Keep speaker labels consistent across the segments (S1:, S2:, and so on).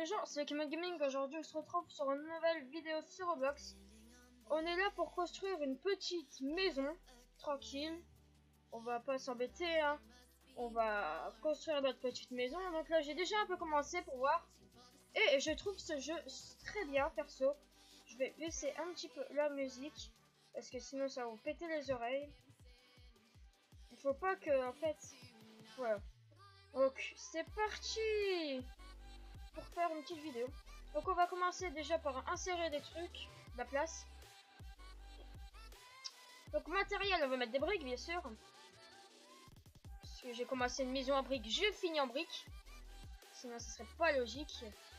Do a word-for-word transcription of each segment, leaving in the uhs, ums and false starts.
S1: les gens, c'est Kemen Gaming. Aujourd'hui on se retrouve sur une nouvelle vidéo sur Roblox. On est là pour construire une petite maison, tranquille. On va pas s'embêter, hein. On va construire notre petite maison. Donc là j'ai déjà un peu commencé pour voir. Et je trouve ce jeu très bien perso. Je vais baisser un petit peu la musique, parce que sinon ça va vous péter les oreilles. Il faut pas que, en fait, voilà. Donc c'est parti pour faire une petite vidéo. Donc on va commencer déjà par insérer des trucs, de la place. Donc matériel, on va mettre des briques bien sûr. Parce que j'ai commencé une maison en briques, je finis en briques. Sinon ce serait pas logique.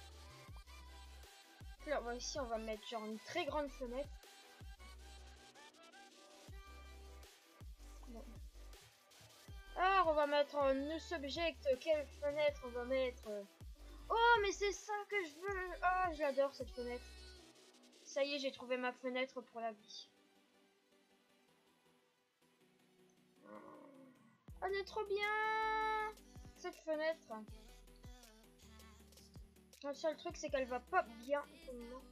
S1: Là bon, ici on va mettre genre une très grande fenêtre. Bon. Alors on va mettre un new subject. Quelle fenêtre on va mettre? Oh mais c'est ça que je veux. Ah, oh, j'adore cette fenêtre. Ça y est, j'ai trouvé ma fenêtre pour la vie. Elle est trop bien cette fenêtre. Le seul truc c'est qu'elle va pas bien pour le moment.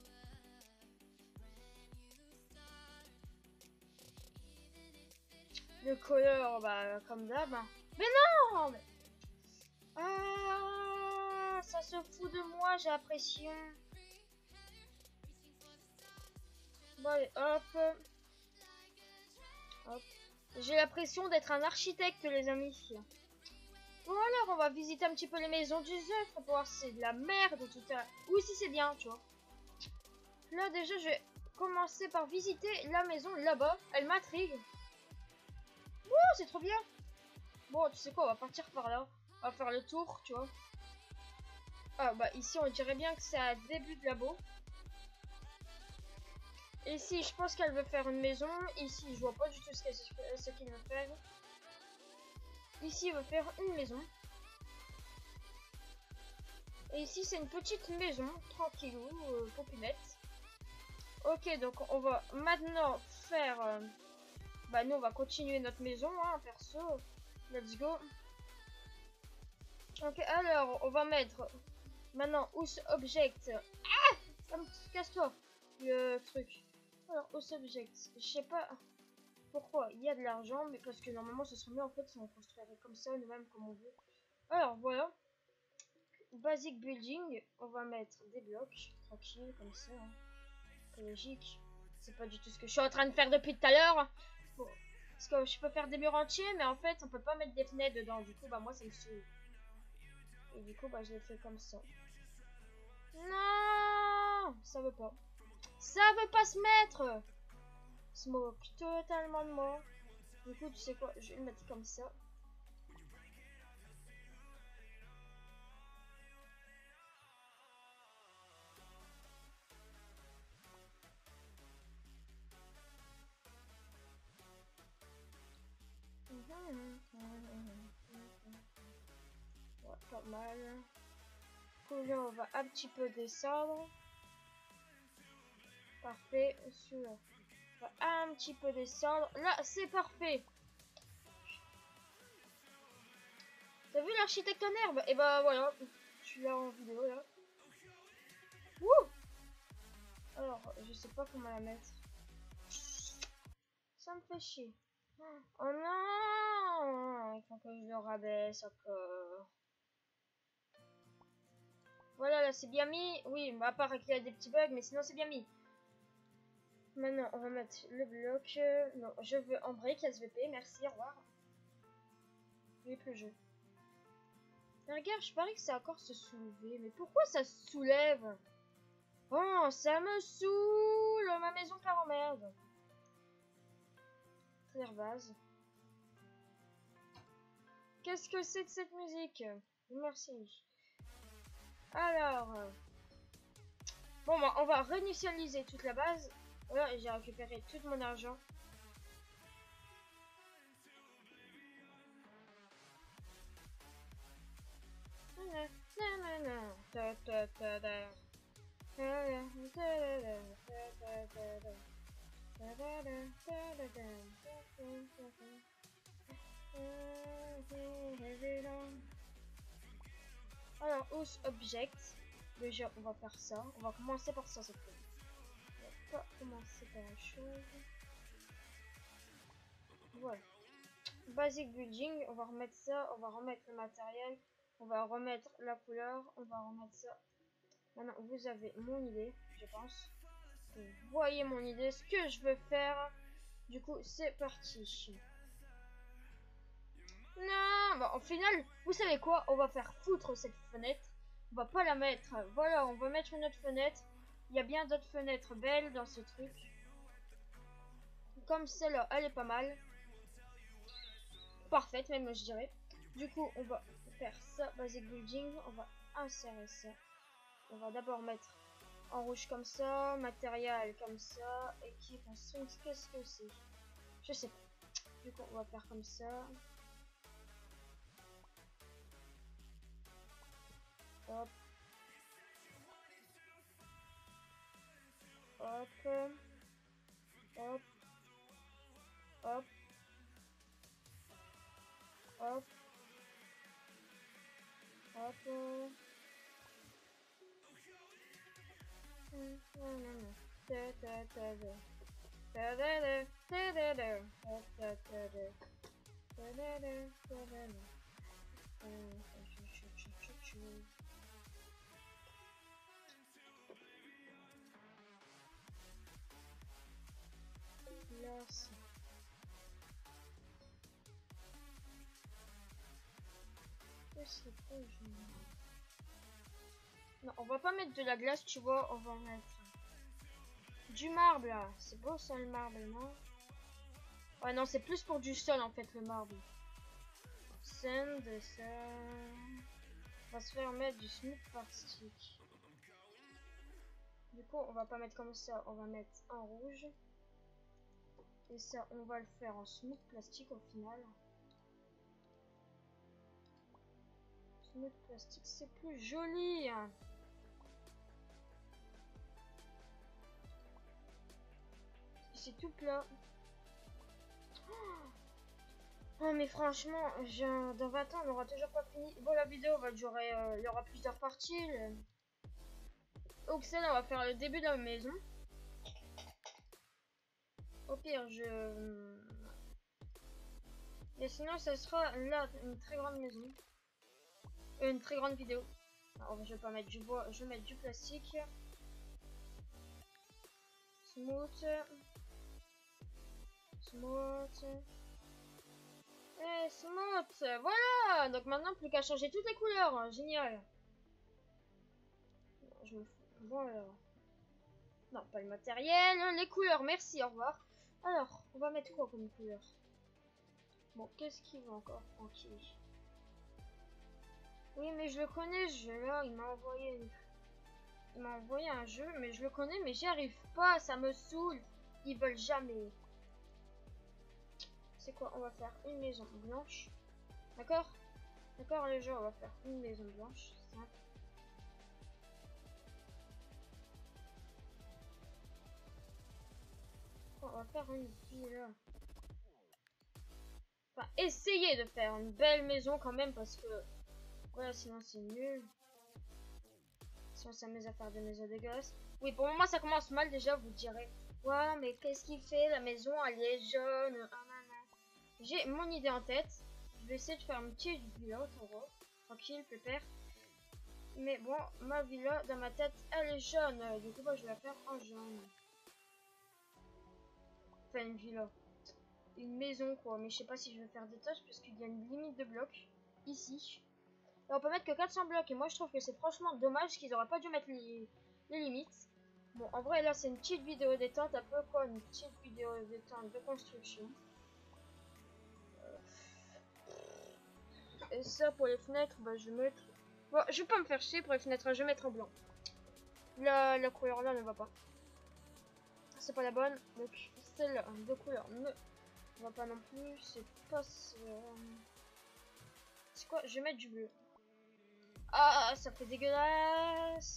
S1: Le couleur, bah comme d'hab. Mais non mais... Ah, ça se fout de moi, j'ai l'impression. Bon allez, hop. Hop. J'ai l'impression d'être un architecte, les amis. Bon alors, on va visiter un petit peu les maisons du Zeuf pour voir si c'est de la merde ou tout ça. Ou si c'est bien, tu vois. Là déjà, je vais commencer par visiter la maison là-bas. Elle m'intrigue. Ouh, c'est trop bien. Bon, tu sais quoi, on va partir par là. On va faire le tour, tu vois. Ah bah ici, on dirait bien que c'est à début de labo. Ici, je pense qu'elle veut faire une maison. Ici, je vois pas du tout ce qu'elle ce qu'il veut faire. Ici, il veut faire une maison. Et ici, c'est une petite maison, tranquillou, euh, populette. Ok, donc on va maintenant faire... Euh, bah, nous, on va continuer notre maison, hein, perso. Let's go. Ok, alors, on va mettre... Maintenant, house object. Ah, casse-toi, le truc. Alors, house object. Je sais pas pourquoi il y a de l'argent, mais parce que normalement, ce serait mieux, en fait, si on construirait comme ça, nous-mêmes, comme on veut. Alors, voilà. Basic building, on va mettre des blocs, tranquille, comme ça, hein. Logique. C'est pas du tout ce que je suis en train de faire depuis tout à l'heure. Bon, parce que je peux faire des murs entiers, mais en fait, on peut pas mettre des fenêtres dedans. Du coup, bah moi, ça me saoule. Et du coup, bah je l'ai fait comme ça. Non, ça veut pas. Ça veut pas se mettre. Se moque totalement de moi. Du coup, tu sais quoi, je vais le mettre comme ça. Ouais, pas mal. Là, on va un petit peu descendre. Parfait. Celui-là, on va un petit peu descendre. Là, c'est parfait. T'as vu l'architecte en herbe? Et bah voilà, je suis là en vidéo là. Wouh! Alors, je sais pas comment la mettre. Ça me fait chier. Oh non! Il faut que je le rabaisse encore. Voilà, là c'est bien mis. Oui, bah, à part qu'il y a des petits bugs, mais sinon c'est bien mis. Maintenant, on va mettre le bloc. Non, je veux en brique S V P. Merci, au revoir. Oui, plus jeu. Mais regarde, je parie que c'est encore se soulever. Mais pourquoi ça se soulève? Oh, ça me saoule. Ma maison part en merde. Clear base. Qu'est-ce que c'est que cette musique? Merci. Alors. Bon, bah, on va réinitialiser toute la base. Voilà, j'ai récupéré tout mon argent. Alors, house object. Déjà, on va faire ça. On va commencer par ça cette fois. On va pas commencer par la chose. Voilà. Basic building, on va remettre ça, on va remettre le matériel, on va remettre la couleur, on va remettre ça. Maintenant, vous avez mon idée, je pense. Vous voyez mon idée, ce que je veux faire. Du coup, c'est parti. Non, bah, au final, vous savez quoi? On va faire foutre cette fenêtre. On va pas la mettre. Voilà, on va mettre une autre fenêtre. Il y a bien d'autres fenêtres belles dans ce truc. Comme celle-là, elle est pas mal. Parfaite, même, je dirais. Du coup, on va faire ça, basic building. On va insérer ça. On va d'abord mettre en rouge comme ça, matériel comme ça, équipe en string, qu'est-ce que c'est? Je sais pas. Du coup, on va faire comme ça. Hop. Hop. Hop. Hop. Hop. Hop. Glace. Non, on va pas mettre de la glace, tu vois, on va mettre du marbre là. C'est beau ça le marbre, non? Ouais, non, c'est plus pour du sol en fait le marbre. Sand, ça. On va se faire mettre du smooth plastique. Du coup, on va pas mettre comme ça, on va mettre en rouge. Et ça, on va le faire en smooth plastique au final. Smooth plastique, c'est plus joli. Hein. C'est tout plat. Oh, mais franchement, dans vingt ans, on n'aura toujours pas fini. Bon, la vidéo va durer, euh, il y aura plusieurs parties. Le... Donc, ça, on va faire le début de la maison. Au pire, je... Et sinon, ça sera là, une très grande maison. Euh, une très grande vidéo. Alors, je vais pas mettre du bois, je vais mettre du plastique. Smooth. Smooth. Eh, smooth. Voilà. Donc maintenant, plus qu'à changer toutes les couleurs. Hein. Génial. Je me fous. Bon alors. Non, pas le matériel. Les couleurs, merci, au revoir. Alors, on va mettre quoi comme couleur? Bon, qu'est-ce qu'il va encore? Tranquille. Oui, mais je le connais, ce jeu-là. Il m'a envoyé une... Il m'a envoyé un jeu, mais je le connais, mais j'y arrive pas. Ça me saoule. Ils veulent jamais. C'est quoi? On va faire une maison blanche. D'accord? D'accord, les gens, on va faire une maison blanche. Simple. On va faire une villa. Enfin, essayer de faire une belle maison quand même, parce que... Voilà, sinon c'est nul. Si on s'amuse à faire des maisons dégueulasses. Oui, pour moi, ça commence mal déjà, vous direz. Ouais, mais qu'est-ce qu'il fait? La maison, elle est jaune. Ah, non, non. J'ai mon idée en tête. Je vais essayer de faire une petite villa, tranquille, pépère. Mais bon, ma villa, dans ma tête, elle est jaune. Du coup, bah, je vais la faire en jaune. Enfin, une villa. Une maison, quoi. Mais je sais pas si je vais faire des tâches, parce qu'il y a une limite de blocs. Ici. Et on peut mettre que quatre cents blocs. Et moi, je trouve que c'est franchement dommage qu'ils auraient pas dû mettre les, les limites. Bon, en vrai, là, c'est une petite vidéo détente. Un peu quoi, une petite vidéo détente de construction. Et ça, pour les fenêtres, bah, je vais mettre... Bon, je vais pas me faire chier pour les fenêtres. Je vais mettre en blanc. La, la couleur là ne va pas. C'est pas la bonne. Donc, celle-là de couleur ne va pas non plus. C'est pas... C'est quoi? Je vais mettre du bleu. Ah, ça fait dégueulasse.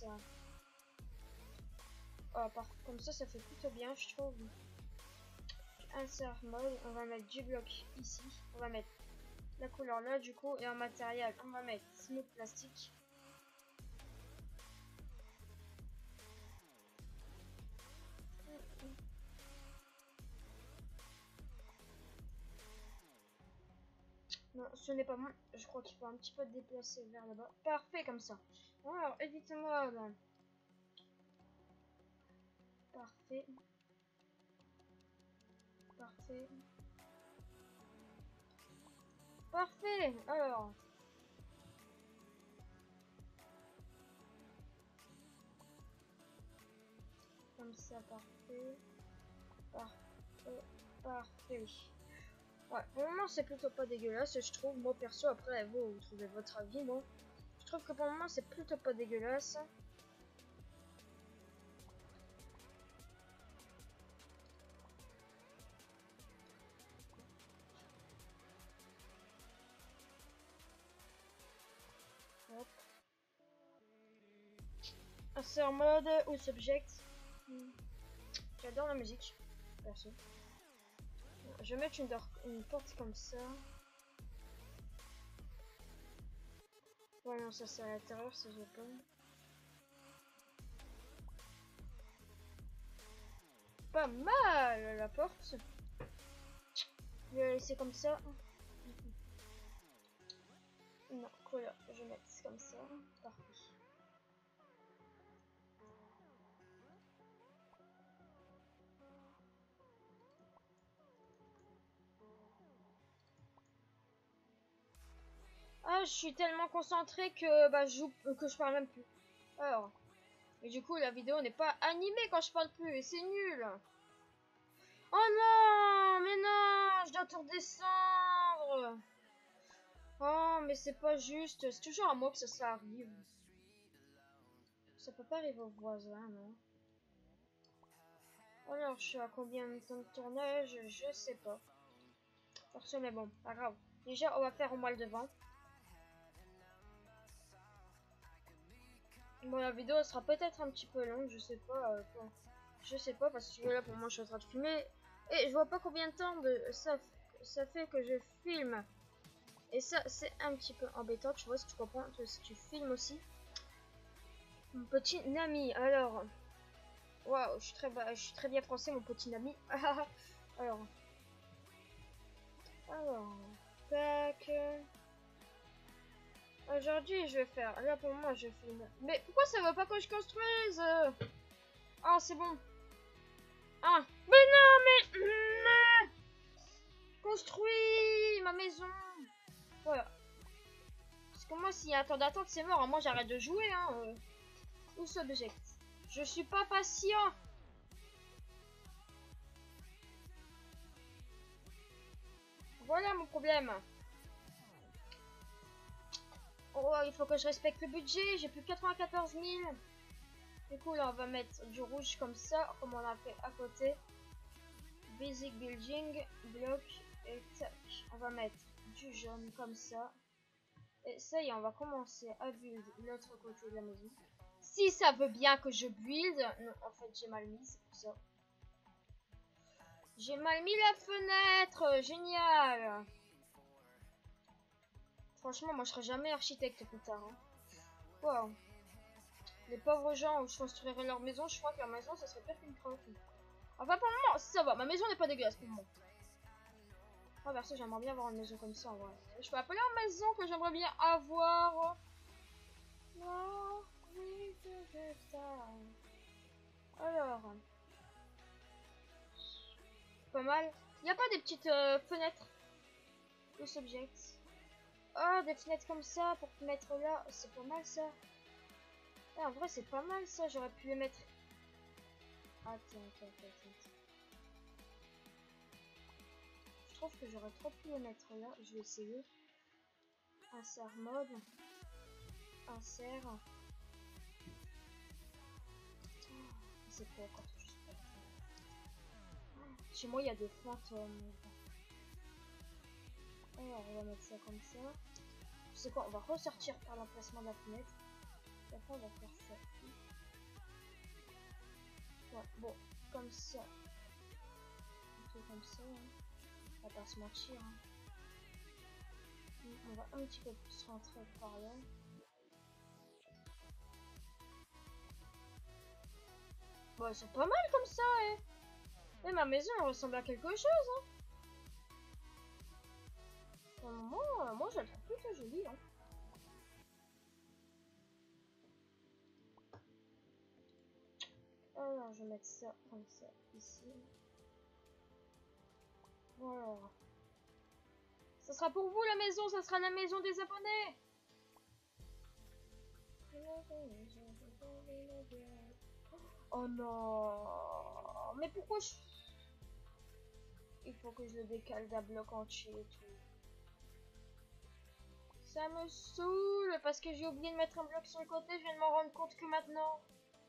S1: Oh, par comme ça, ça fait plutôt bien, je trouve. Insert mode, on va mettre du bloc ici. On va mettre la couleur là, du coup. Et en matériel, on va mettre smooth plastique. Non, ce n'est pas bon. Je crois qu'il faut un petit peu déplacer vers là-bas. Parfait, comme ça. Alors, édite-moi là. Parfait. Parfait. Parfait. Alors. Comme ça, parfait. Parfait. Parfait. Ouais, pour le moment, c'est plutôt pas dégueulasse, je trouve. Moi, perso, après, vous, vous trouvez votre avis, moi. Je trouve que pour le moment, c'est plutôt pas dégueulasse. Hop. Insert mode ou subject. Hmm. J'adore la musique, perso. Je vais mettre une, une porte comme ça. Ouais, non, ça c'est à l'intérieur, ça j'ai pas. Pas mal la porte. Je vais la laisser comme ça. Non, voilà, je vais mettre comme ça. Parfait. Ah, je suis tellement concentré que bah je joue, que je parle même plus. Alors, et du coup la vidéo n'est pas animée quand je parle plus et c'est nul. Oh non, mais non, je dois tout redescendre. Oh, mais c'est pas juste. C'est toujours à moi que ça, ça arrive. Ça peut pas arriver aux voisins, non. Alors, je suis à combien de temps de tournage? Je sais pas. Perso, mais bon, pas grave. Déjà, on va faire au moins le devant. Bon, la vidéo sera peut-être un petit peu longue, je sais pas. Euh, je sais pas, parce que là, pour moi, je suis en train de filmer. Et je vois pas combien de temps de ça, ça fait que je filme. Et ça, c'est un petit peu embêtant, tu vois, si tu comprends, si tu filmes aussi. Mon petit ami, alors. Waouh, je suis très, je suis très bien français, mon petit ami. alors. Alors. Tac. Aujourd'hui, je vais faire. Là, pour moi, je filme. Mais pourquoi ça veut pas que je construise? Ah, c'est bon. Ah, mais non, mais. Construis ma maison. Voilà. Parce que moi, s'il y a un temps d'attente, c'est mort. Moi, j'arrête de jouer. Hein. Euh. Où subject? Je suis pas patient. Voilà mon problème. Oh, il faut que je respecte le budget. J'ai plus quatre-vingt-quatorze mille. Du coup, là, on va mettre du rouge comme ça, comme on a fait à côté. Basic building, bloc, et tac. On va mettre du jaune comme ça. Et ça y est, on va commencer à build l'autre côté de la maison. Si ça veut bien que je build. Non, en fait, j'ai mal mis, c'est pour ça. J'ai mal mis la fenêtre. Génial. Franchement, moi, je serai jamais architecte plus tard. Hein. Wow. Les pauvres gens où je construirais leur maison, je crois que leur maison, ça serait pire qu'une crotte. Enfin, pour le moment, ça va. Ma maison n'est pas dégueulasse pour moi. Oh, perso, j'aimerais bien avoir une maison comme ça, en vrai. Je peux appeler en maison que j'aimerais bien avoir. Non, oui, c'est ça. Alors. Pas mal. Il n'y a pas des petites euh, fenêtres ou subject. Oh, des fenêtres comme ça pour te mettre là. C'est pas mal ça. Ah, en vrai, c'est pas mal ça. J'aurais pu les mettre. Attends, attends, attends, attends. Je trouve que j'aurais trop pu les mettre là. Je vais essayer. Insert mode. Insert. Oh, c'est pas encore tout juste. Chez moi, il y a des fantômes. Alors, on va mettre ça comme ça. Tu sais quoi, on va ressortir par l'emplacement de la fenêtre. Et après, on va faire ça. Ouais, bon, comme ça. Un peu comme ça. Hein. On va pas se mentir. Hein. On va un petit peu plus rentrer par là. Bon, c'est pas mal comme ça, hein. Mais ma maison elle ressemble à quelque chose. Hein. pour le moment, euh, moi je la trouve plutôt jolie. Hein. Alors, je vais mettre ça comme ça ici. Voilà. Ça sera pour vous la maison, ça sera la maison des abonnés. Oh non. Mais pourquoi je... Il faut que je le décale d'un bloc entier et tout. Ça me saoule parce que j'ai oublié de mettre un bloc sur le côté, je viens de m'en rendre compte que maintenant.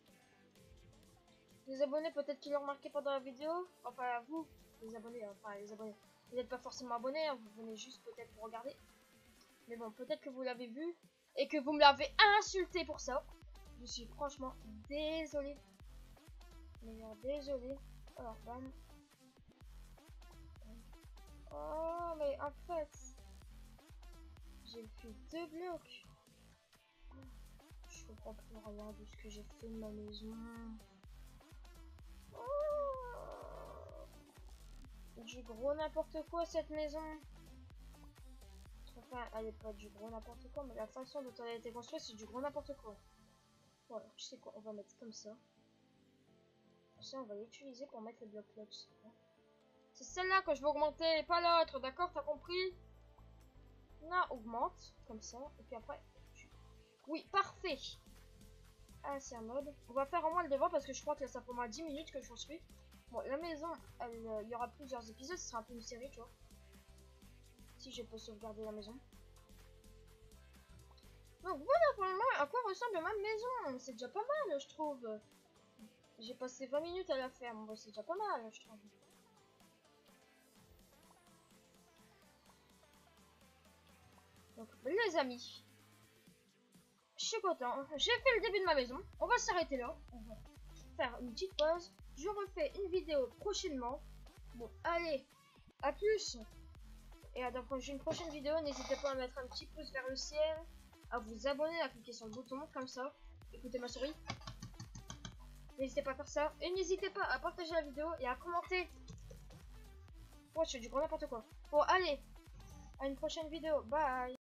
S1: Les abonnés, peut-être qu'ils l'ont remarqué pendant la vidéo. Enfin, vous, les abonnés, enfin les abonnés. Vous n'êtes pas forcément abonnés, hein, vous venez juste peut-être pour regarder. Mais bon, peut-être que vous l'avez vu et que vous me l'avez insulté pour ça. Je suis franchement désolée. Mais alors, désolée. Alors, bam. Oh, mais en fait, j'ai fait deux blocs. Je comprends plus rien de ce que j'ai fait de ma maison. Oh, du gros n'importe quoi cette maison. Enfin, elle est pas du gros n'importe quoi, mais la façon dont elle a été construite, c'est du gros n'importe quoi. Voilà, je sais quoi, on va mettre comme ça. Ça, on va l'utiliser pour mettre les blocs là. C'est celle-là que je veux augmenter, pas l'autre, d'accord? T'as compris? Là, augmente, comme ça, et puis après... Tu... Oui, parfait. Ah, c'est un mode. On va faire au moins le devant parce que je crois que là, ça fait au moins dix minutes que je construis. Bon, la maison, il euh, y aura plusieurs épisodes, ce sera un peu une série, tu vois. Si je peux sauvegarder la maison. Donc voilà pour le moment à quoi ressemble ma maison. C'est déjà pas mal, je trouve. J'ai passé vingt minutes à la faire, bon, c'est déjà pas mal, je trouve. Donc les amis, je suis content. J'ai fait le début de ma maison. On va s'arrêter là. On va faire une petite pause. Je refais une vidéo prochainement. Bon, allez, à plus. Et à la prochaine, prochaine vidéo, n'hésitez pas à mettre un petit pouce vers le ciel, à vous abonner, à cliquer sur le bouton comme ça. Écoutez ma souris. N'hésitez pas à faire ça. Et n'hésitez pas à partager la vidéo et à commenter. Ouais, je fais du gros n'importe quoi. Bon, allez, à une prochaine vidéo. Bye.